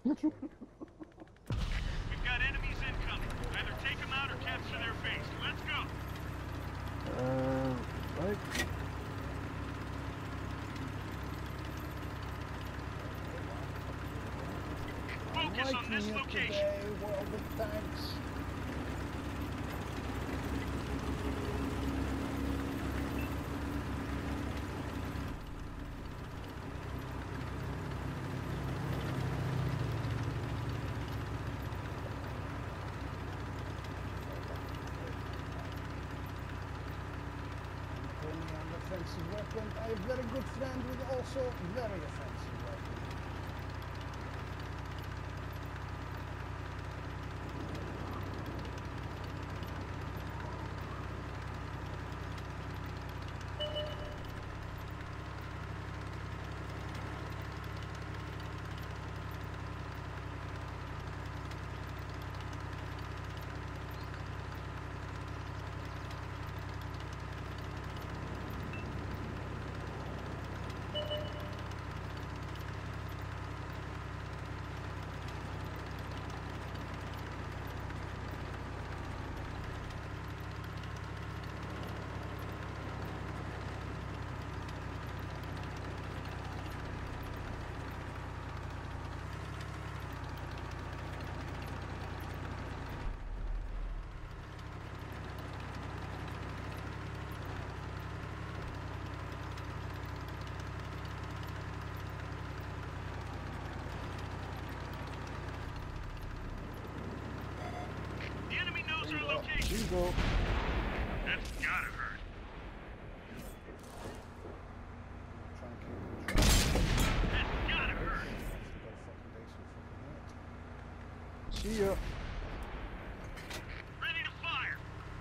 We've got enemies incoming. Either take them out or capture their base. Let's go. Right. Focus on this location. Today, world of tanks. Offensive weapon. I have a very good friend with also very offensive weapon. The enemy knows our location. Bingo. That's gotta hurt. That's gotta hurt. See ya. Ready to fire.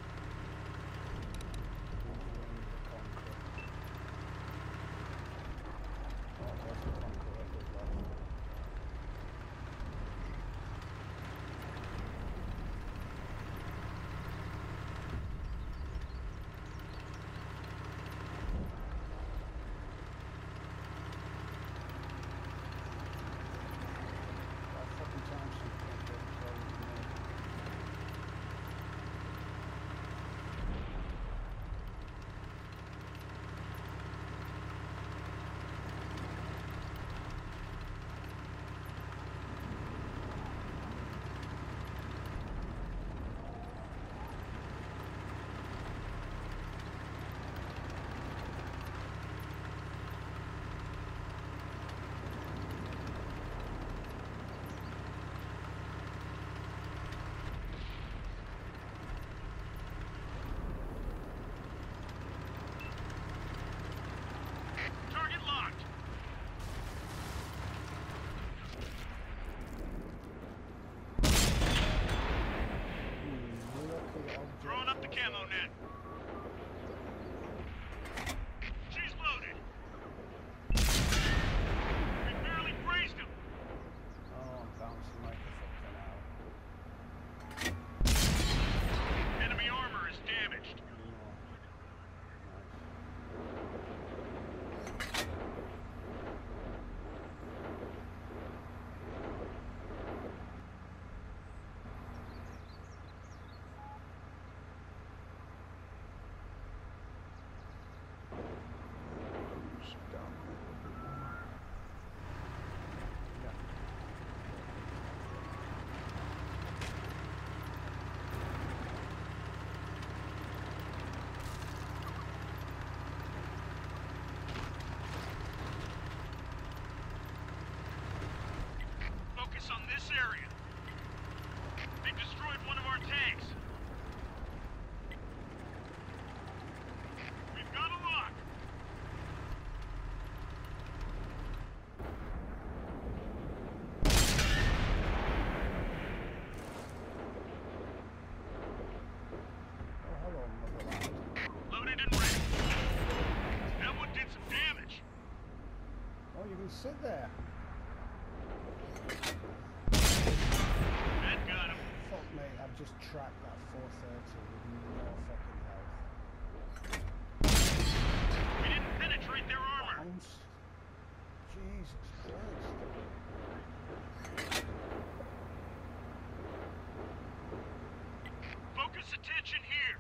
Target locked. Throwing up the camo net. She's loaded. We barely grazed him. Oh, I'm bouncing like a fucking owl. Enemy armor is damaged. Focus on this area. They destroyed one of our tanks. We've got a lock. Oh, hello, motherland. Loaded and ready. That one did some damage. Oh, you can sit there. That got him. Fuck me, I've just tracked that 430 with no fucking health. We didn't penetrate their armor. Bounce. Jesus Christ. Focus attention here.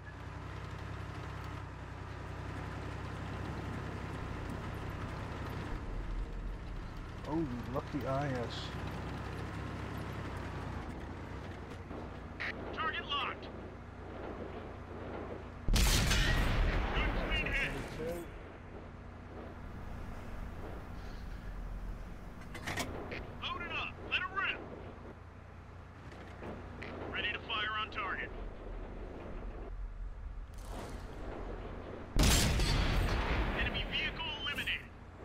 Oh, you lucky IS. Target locked. Good clean hit. Load it up. Let it rip. Ready to fire on target. Enemy vehicle eliminated.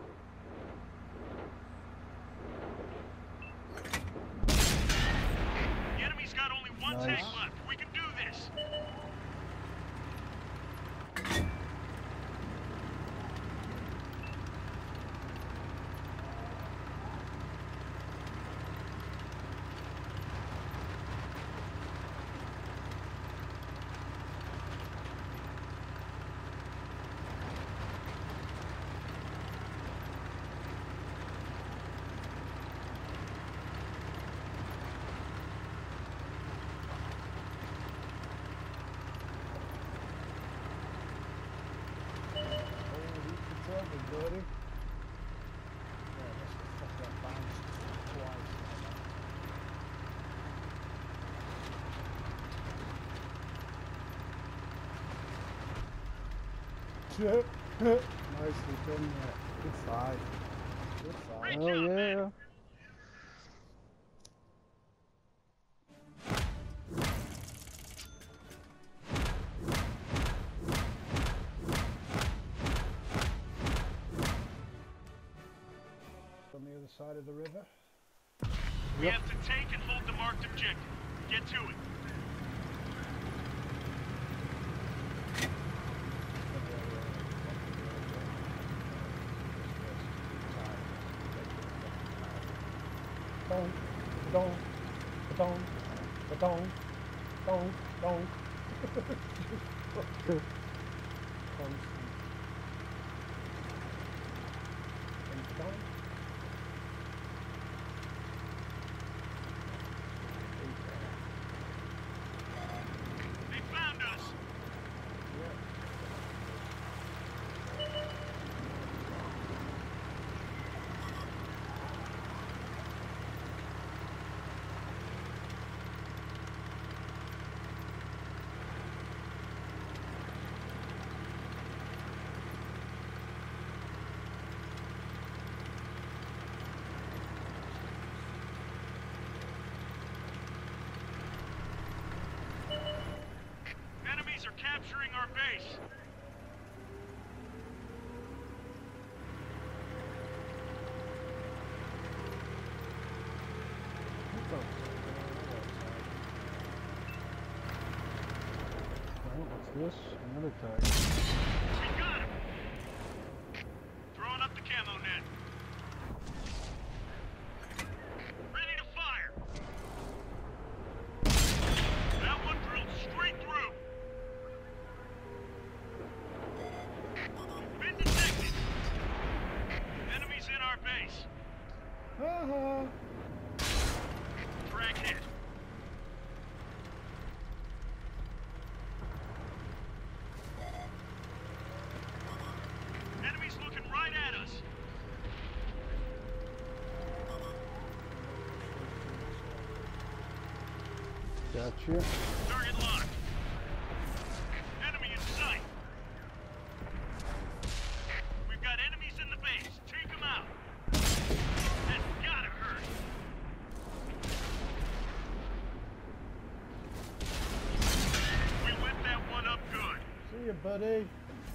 The enemy's got only one Nice. tank left. We can do this. Buddy. Yeah, that's the fuck that bounced twice. Nicely done there. Good fight. Good fight. Oh yeah. On the other side of the river. We have to take and hold the marked objective. Get to it. Dong, dong, dong, dong, dong, dong. Constant. And dong. They found us. Enemies are capturing our base. Oh, what's this? Another tag. We got him. Throwing up the camo net. Ready to fire. That one drilled straight through. Been detected. Enemies in our base. Ha Track hit. Enemies looking right at us. Gotcha. Target locked. Enemy in sight. We've got enemies in the base. Take them out. That's gotta hurt. We lit that one up good. See you, buddy.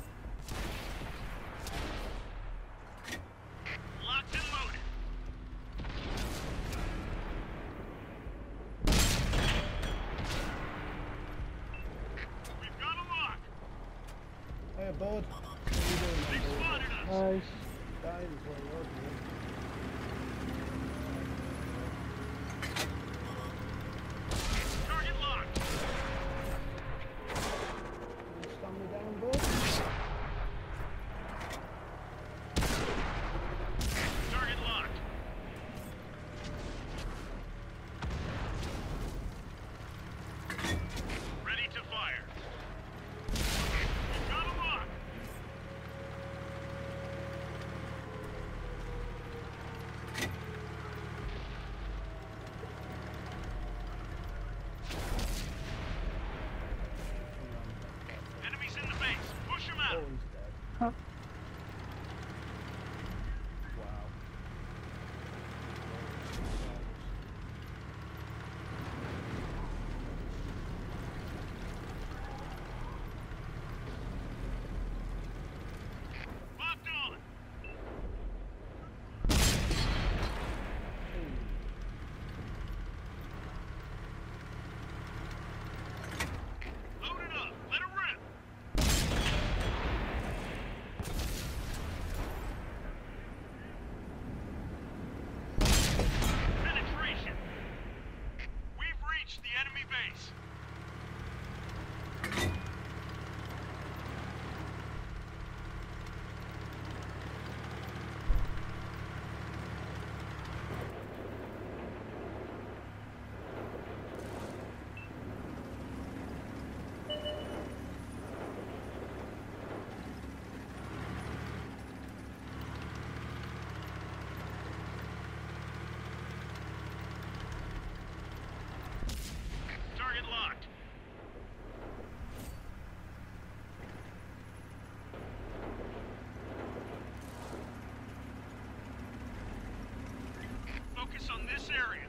Locked and loaded. We've got a lock. Hey, bud. What are you doing, They man, bud? spotted us. Nice. Dying is where you're doing. Target locked. You stand me down, bud. Target locked. Ready to fire. Wow. Locked on. Load it up. Let it rip. Penetration. We've reached the enemy base. Target locked. Focus on this area.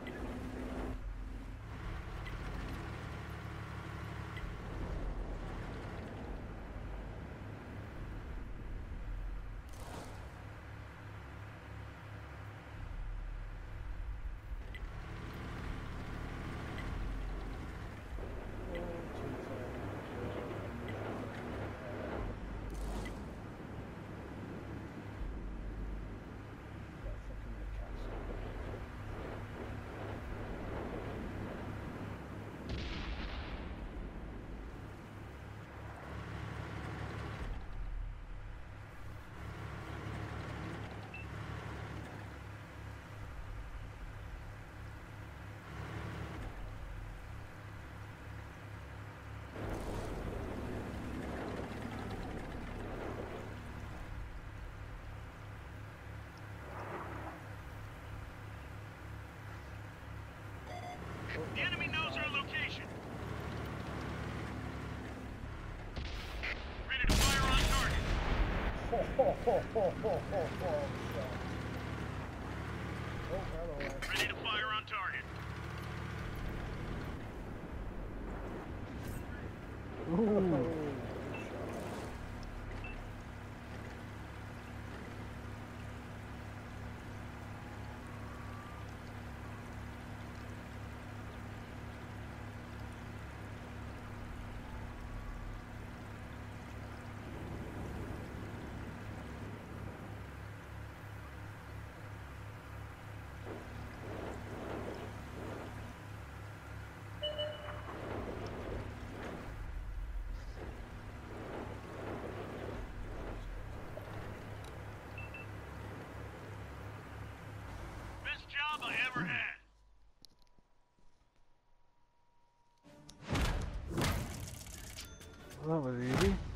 The enemy knows our location. Ready to fire on target. Ho, ho, ho, ho, ho, ho, ho. Oh, hello. Ready to fire on target. Ooh. Best job I ever had. Well, that was easy.